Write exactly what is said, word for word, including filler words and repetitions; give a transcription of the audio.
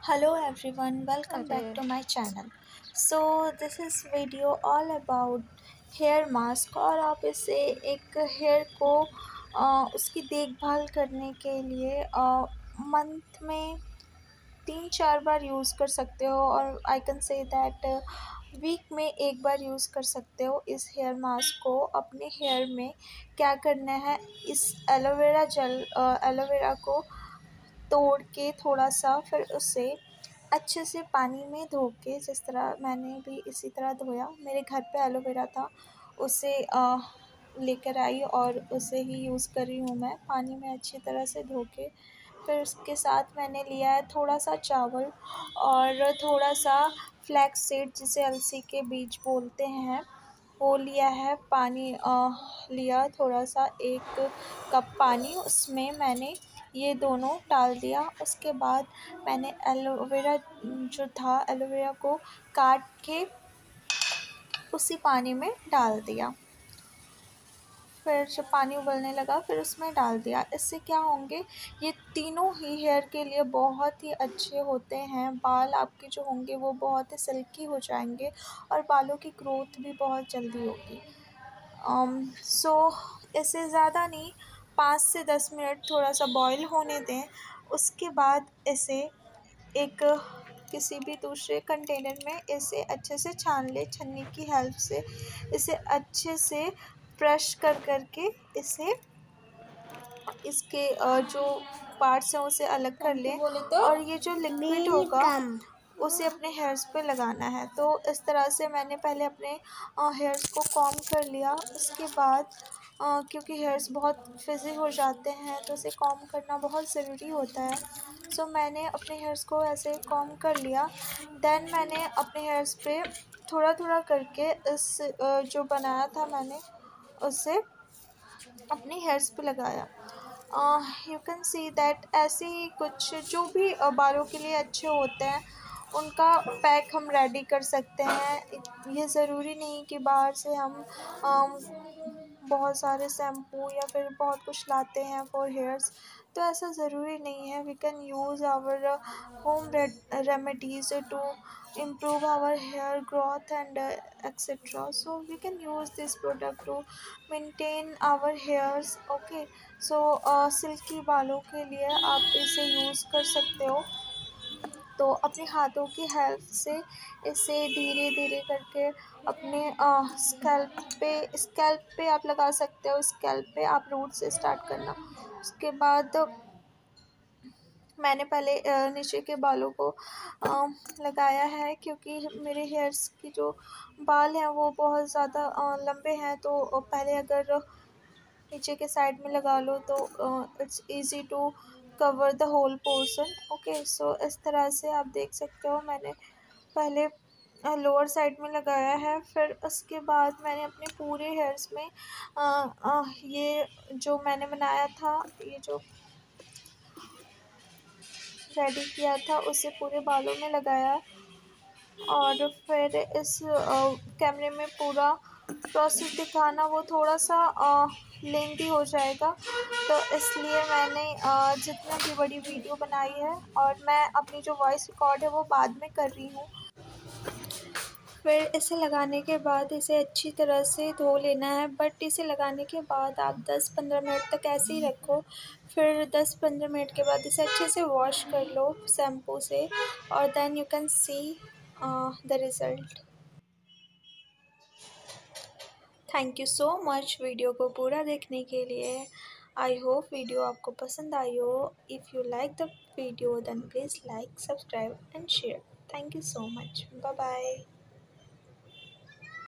Hello everyone, welcome back अरे to my channel. So this is video all about hair mask और आप इसे एक हेयर को अ, उसकी देखभाल करने के लिए मंथ में तीन चार बार यूज़ कर सकते हो और I can say that week में एक बार यूज़ कर सकते हो इस हेयर मास्क को। अपने हेयर में क्या करना है, इस एलोवेरा जेल एलोवेरा को तोड़ के थोड़ा सा फिर उसे अच्छे से पानी में धो के, जिस तरह मैंने भी इसी तरह धोया, मेरे घर पे एलोवेरा था, उसे अ, लेकर आई और उसे ही यूज़ कर रही हूँ मैं पानी में अच्छी तरह से धो के। फिर उसके साथ मैंने लिया है थोड़ा सा चावल और थोड़ा सा फ्लैक्स सीड जिसे अलसी के बीज बोलते हैं, वो लिया है। पानी अ, लिया थोड़ा सा, एक कप पानी, उसमें मैंने ये दोनों डाल दिया। उसके बाद मैंने एलोवेरा जो था, एलोवेरा को काट के उसी पानी में डाल दिया। फिर जब पानी उबलने लगा फिर उसमें डाल दिया। इससे क्या होंगे, ये तीनों ही हेयर के लिए बहुत ही अच्छे होते हैं। बाल आपके जो होंगे वो बहुत ही सिल्की हो जाएंगे और बालों की ग्रोथ भी बहुत जल्दी होगी। um, सो इसे ज़्यादा नहीं, पाँच से दस मिनट थोड़ा सा बॉईल होने दें। उसके बाद इसे एक किसी भी दूसरे कंटेनर में इसे अच्छे से छान ले, छन्नी की हेल्प से इसे अच्छे से ब्रश कर कर के इसे इसके अ, जो पार्ट्स हैं उसे अलग कर लें और ये जो लिक्विड होगा उसे अपने हेयर्स पे लगाना है। तो इस तरह से मैंने पहले अपने हेयर्स को कॉम्ब कर लिया। उसके बाद अ, क्योंकि हेयर्स बहुत फिज़ी हो जाते हैं तो उसे कॉम्ब करना बहुत ज़रूरी होता है। सो मैंने अपने हेयर्स को ऐसे कॉम्ब कर लिया। देन मैंने अपने हेयर्स पे थोड़ा थोड़ा करके इस अ, जो बनाया था मैंने उसे अपने हेयर्स पे लगाया। यू कैन सी दैट ऐसे ही कुछ जो भी uh, बालों के लिए अच्छे होते हैं उनका पैक हम रेडी कर सकते हैं। ये ज़रूरी नहीं कि बाहर से हम um, बहुत सारे शैम्पू या फिर बहुत कुछ लाते हैं फॉर हेयर्स, तो ऐसा ज़रूरी नहीं है। We can use our home remedies to improve our hair growth and uh, etc. So we can use this product to maintain our hairs. Okay, so uh, silky बालों के लिए आप इसे यूज़ कर सकते हो। तो अपने हाथों की हेल्प से इसे धीरे धीरे करके अपने स्कैल्प पे स्कैल्प पे आप लगा सकते हो। स्कैल्प पे आप रूट से स्टार्ट करना। उसके बाद मैंने पहले अ, नीचे के बालों को अ, लगाया है, क्योंकि मेरे हेयर्स की जो बाल हैं वो बहुत ज़्यादा अ, लंबे हैं। तो पहले अगर नीचे के साइड में लगा लो तो it's easy to cover the whole portion. Okay, so इस तरह से आप देख सकते हो मैंने पहले लोअर साइड में लगाया है। फिर उसके बाद मैंने अपने पूरे हेयर्स में आ, आ, ये जो मैंने बनाया था, ये जो रेडी किया था उसे पूरे बालों में लगाया। और फिर इस कैमरे में पूरा प्रोसेस दिखाना वो थोड़ा सा लेंथी हो जाएगा, तो इसलिए मैंने अ, जितनी भी बड़ी वीडियो बनाई है और मैं अपनी जो वॉइस रिकॉर्ड है वो बाद में कर रही हूँ। फिर इसे लगाने के बाद इसे अच्छी तरह से धो लेना है, बट इसे लगाने के बाद आप दस पंद्रह मिनट तक ऐसे ही रखो। फिर दस पंद्रह मिनट के बाद इसे अच्छे से वॉश कर लो शैम्पू से और then you can see the result. Thank you so much video को पूरा देखने के लिए। आई होप वीडियो आपको पसंद आई हो। If you like the video then please like, subscribe and share. Thank you so much. Bye bye.